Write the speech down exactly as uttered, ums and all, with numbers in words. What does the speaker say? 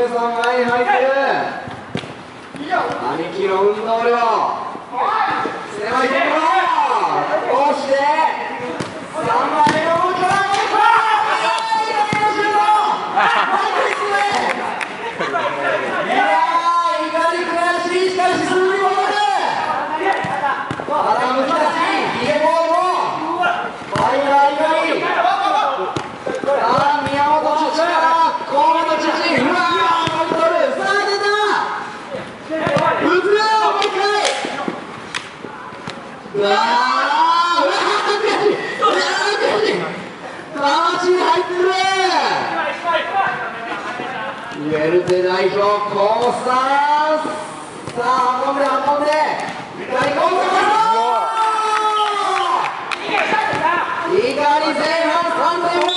上さん前に入ってる。兄貴の運動量。狭いところ。こうして。さんまいの動きから。いやー、怒り悔しい。しかし、すぐに戻る。まだ難しい。ヒゲボールも。バイバイバイ。さあ、宮本父から河本父。うわー、取る。さあ、出た。打つよ、もう一回。うわー、うわー、悔しい。うわー、悔しい。魂入ってる。ウェルテ代表、コースター。さあ、運んで、運んで。大コースター。怒り前半さんてんめ。